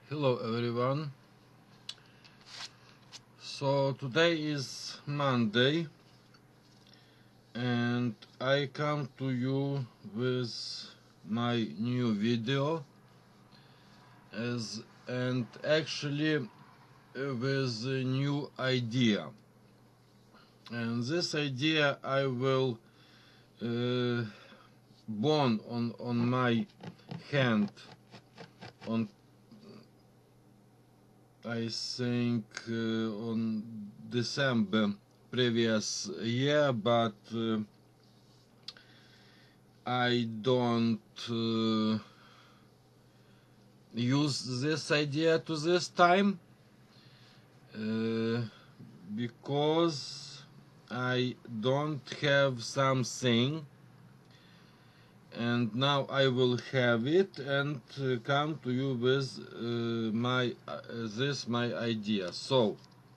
Hello everyone. So today is Monday and I come to you with my new video and actually with a new idea. And this idea I will bone on my hand on I think on December previous year, but I don't use this idea to this time because I don't have something, and now I will have it and come to you with my idea. So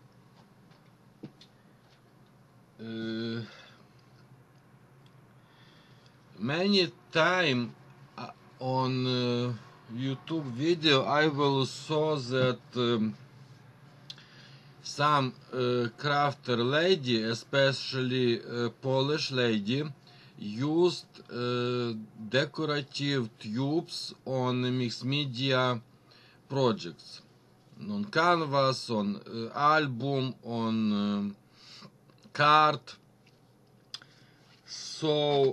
many time on YouTube video I will saw that some crafter lady, especially Polish lady, used decorative tubes on mixed media projects, on canvas, on album, on card. So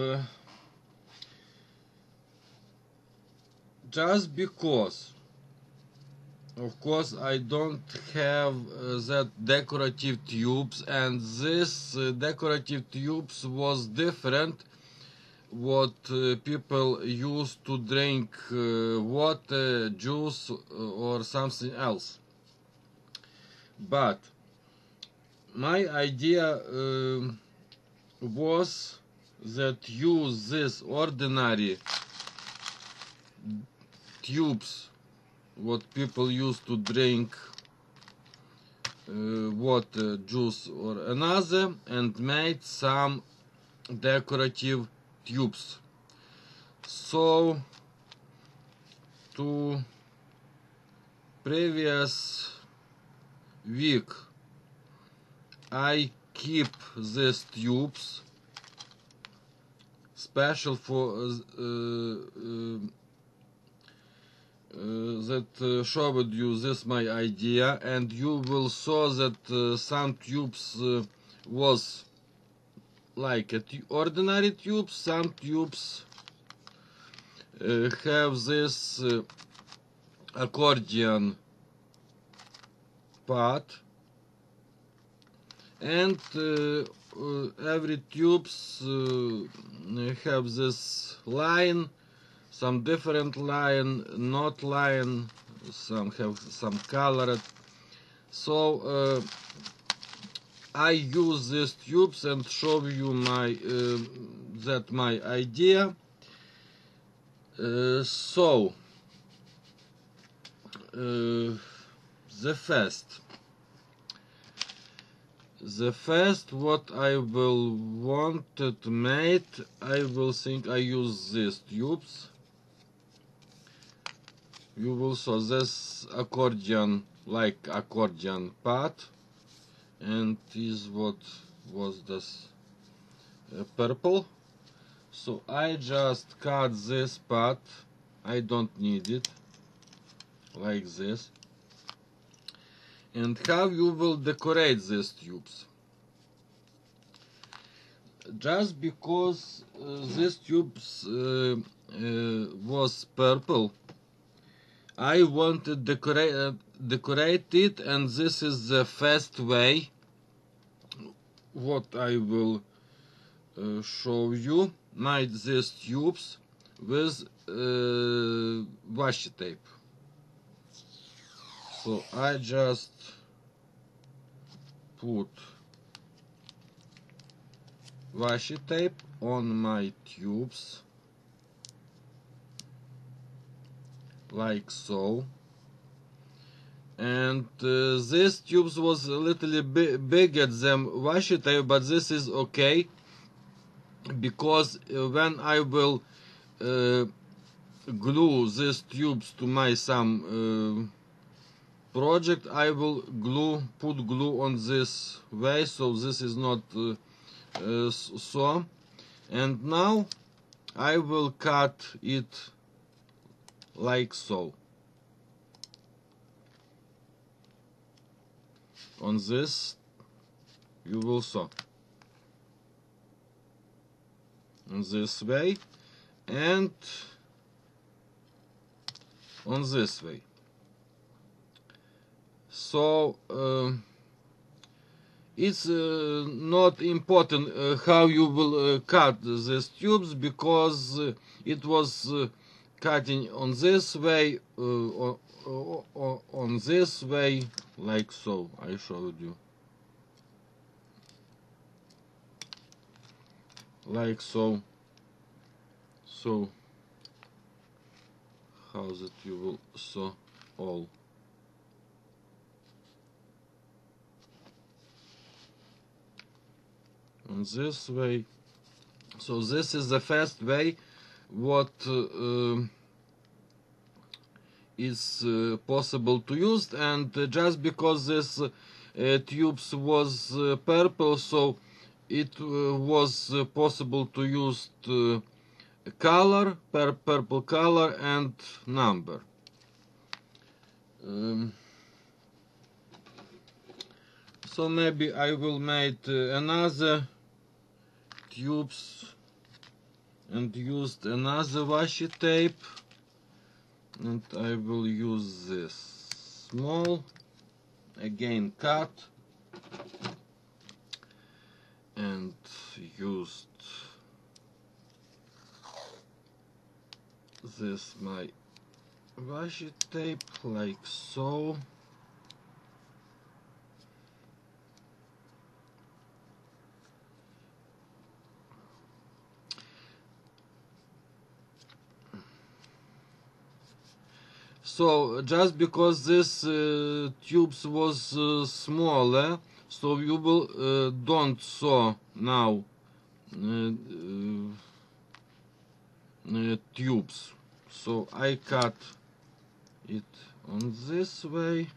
just because of course I don't have that decorative tubes, and this decorative tubes was different what people used to drink water, juice or something else. But my idea was that use this ordinary tubes what people used to drink water, juice or another, and made some decorative tubes. So to previous week I keep these tubes special for that showed you this my idea, and you will saw that some tubes was like ordinary tubes, some tubes have this accordion part, and every tubes have this line, some different line, not line, some have some colored. So I use these tubes and show you my my idea. So the first what I will want to make, I will think I use these tubes. You will saw this accordion, like accordion part, and is what was this purple. So I just cut this part, I don't need it, like this. And how you will decorate these tubes? Just because these tubes was purple, I want to decorate it, and this is the first way what I will show you. Made these tubes with washi tape. So I just put washi tape on my tubes like so, and this tubes was a little bit bigger than washi tape, but this is okay because when I will glue these tubes to my some project, I will put glue on this way, so this is not so. And now I will cut it like so. On this you will sew on this way and on this way. So it's not important how you will cut these tubes, because it was cutting on this way, on this way, like so. I showed you, like so. So how that you will sew all. On this way. So this is the first way what is possible to use, and just because this tubes was purple, so it was possible to use color, purple color and number. So maybe I will make another tubes and used another washi tape, and I will use this small, again cut, and used this my washi tape like so. So just because this tubes was smaller, so you will don't sew now tubes. So I cut it on this way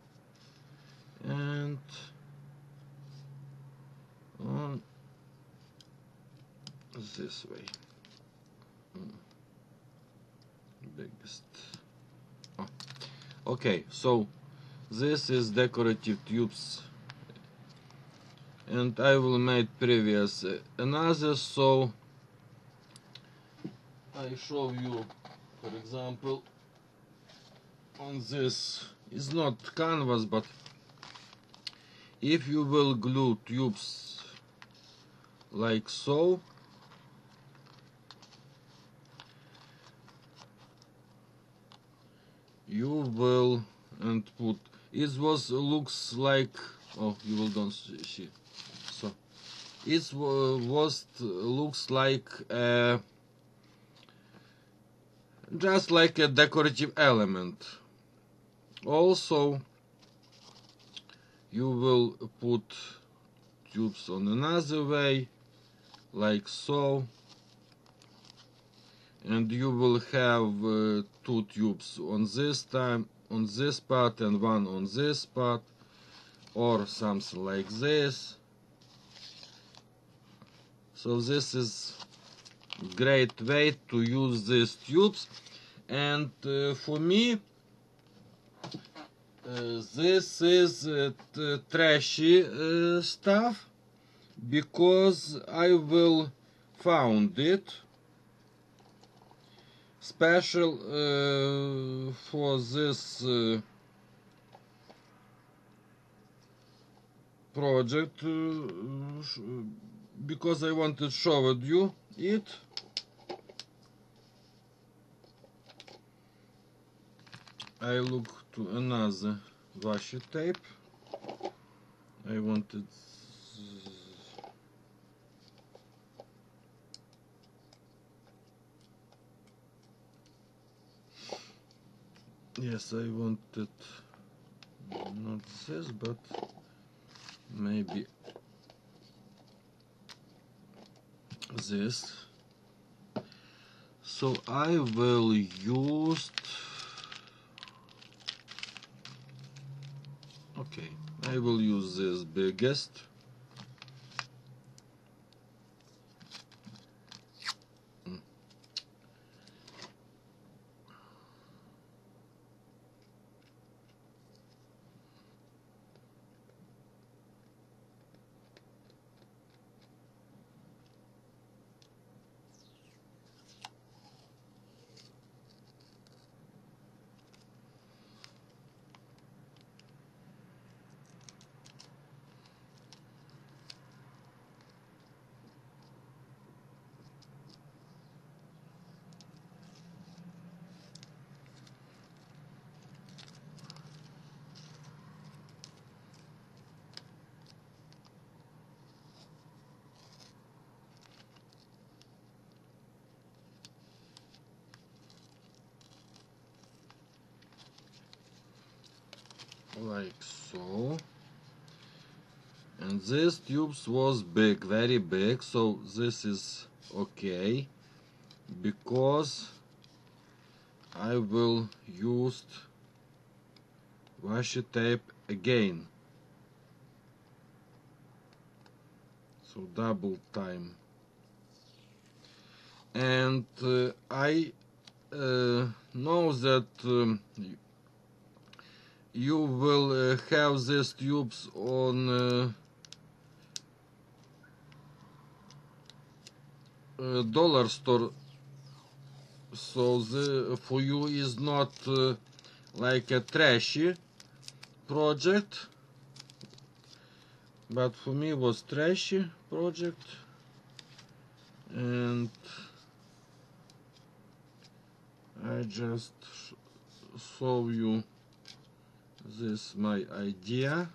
and on this way. Biggest. Oh. Okay, so this is decorative tubes, and I will make previous another. So I show you, for example, on this is not canvas, but if you will glue tubes like so, you will and put it was looks like, oh, you will don't see, so it was looks like just like a decorative element. Also you will put tubes on another way like so, and you will have two tubes on this time on this part and one on this part, or something like this. So this is great way to use these tubes, and for me this is trashy stuff, because I will found it special for this project, because I wanted to show you it. I look to another washi tape. I wanted yes, I wanted not this, but maybe this. So I will use, okay, I will use this biggest. Like so. And this tubes was big, very big, so this is okay, because I will use washi tape again, so double time. And I know that you will have these tubes on dollar store, so for you is not like a trashy project, but for me was trashy project. And I just show you this my idea.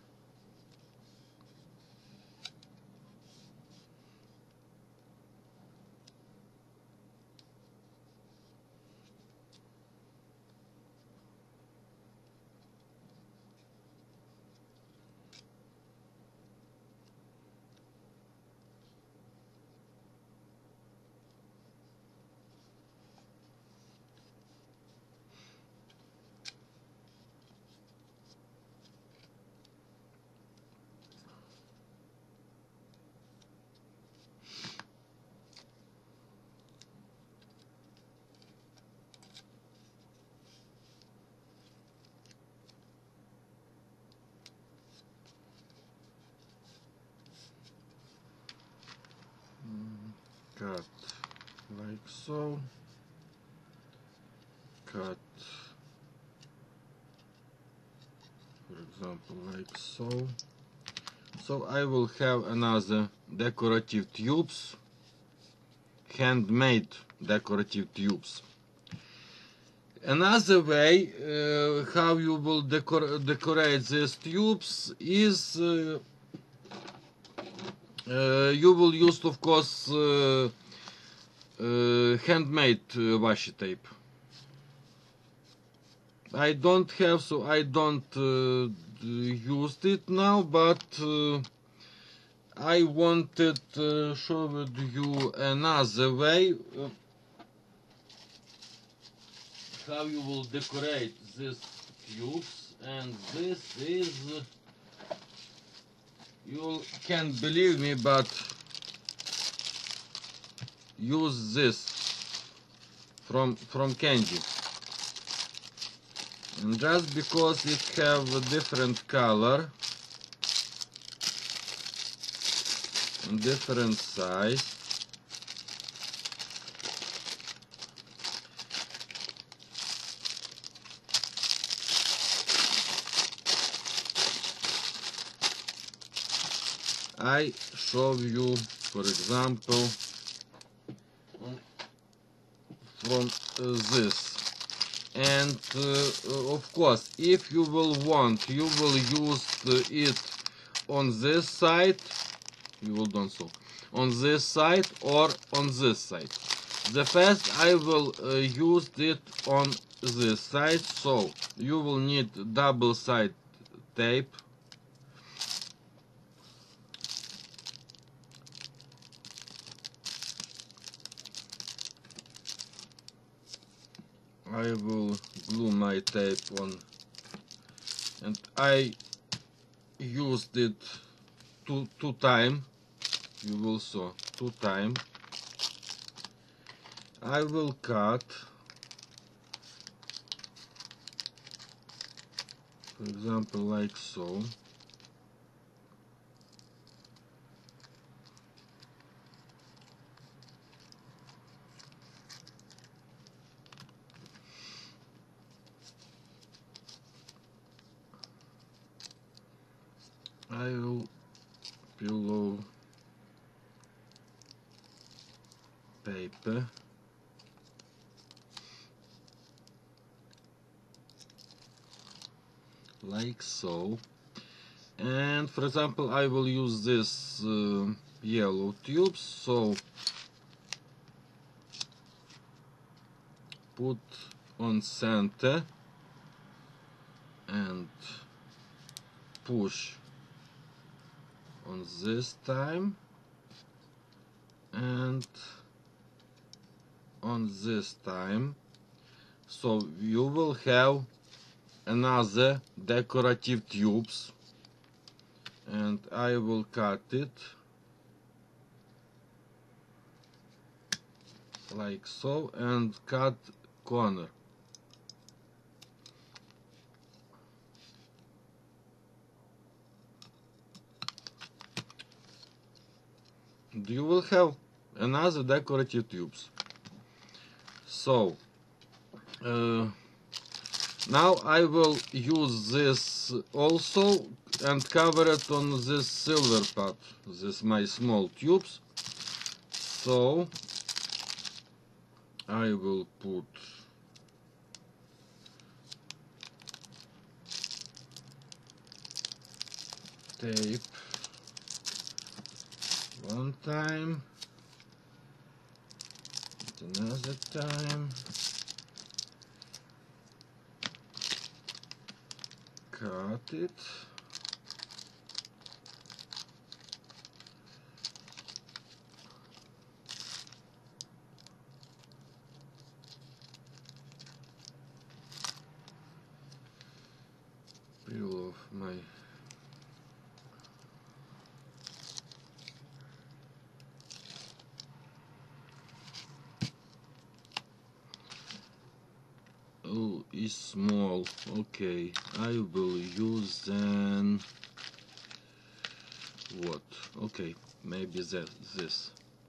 Cut like so, cut, for example, like so. So I will have another decorative tubes, handmade decorative tubes. Another way how you will decorate these tubes is you will use, of course, handmade washi tape. I don't have, so I don't use it now, but I wanted to show you another way how you will decorate these tubes, and this is, you can't believe me, but use this from candy. And just because it have a different color and different size, I show you, for example, from this. And of course, if you will want, you will use it on this side, you will do so on this side or on this side. The first I will use it on this side, so you will need double side tape. I will glue my tape on, and I used it two times. You will saw 2 times. I will cut, for example, like so. I will pillow paper. Like so. And for example, I will use this yellow tubes, so put on center and push on this time and on this time, so you will have another decorative tubes, and I will cut it like so and cut corner. You will have another decorative tubes. So now I will use this also and cover it on this silver part. This is my small tubes. So I will put tape one time, another time, cut it, peel off my is small. Okay, I will use then what? Okay, maybe this.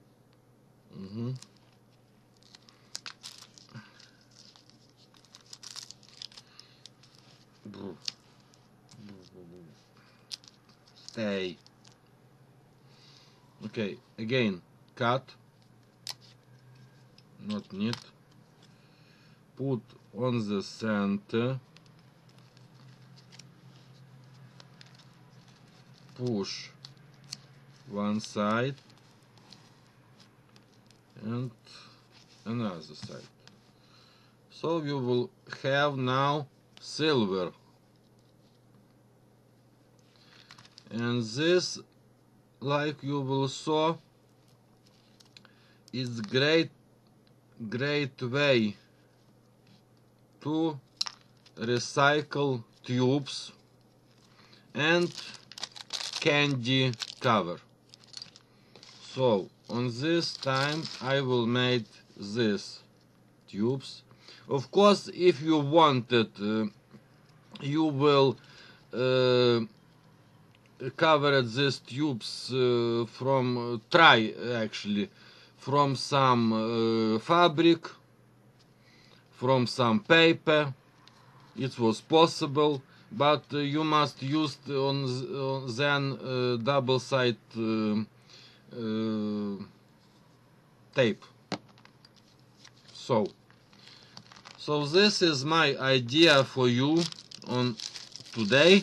Stay. Okay, again, cut. Not need. Put on the center. Push one side and another side. So you will have now silver. And this, like you will saw, is great way to recycle tubes and candy cover. So on this time I will make this tubes. Of course, if you wanted, you will cover these tubes from from some fabric, from some paper. It was possible, but you must use then double side tape. So this is my idea for you on today.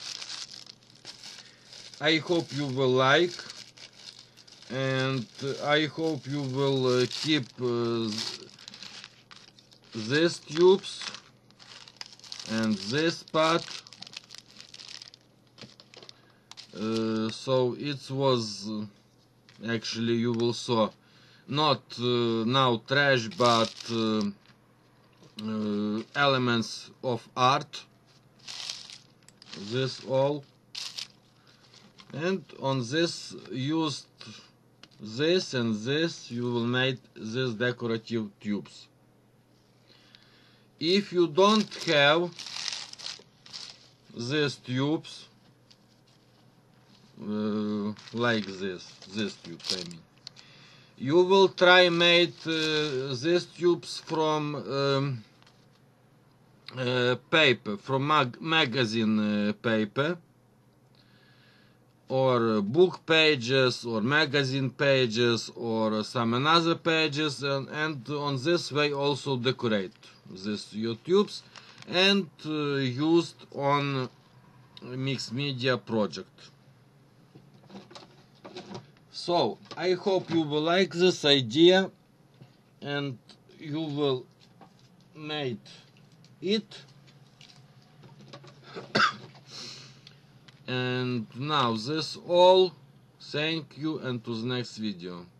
I hope you will like, and I hope you will keep these tubes and this part. So it was actually, you will saw, not now trash, but elements of art, this all, and on this used this and this, you will make these decorative tubes. If you don't have these tubes, like this tubes, I mean, you will try make these tubes from paper, from magazine paper, or book pages, or magazine pages, or some another pages, and on this way also decorate these tubes and used on mixed media project. So I hope you will like this idea and you will make it. And now this all. Thank you, and to the next video.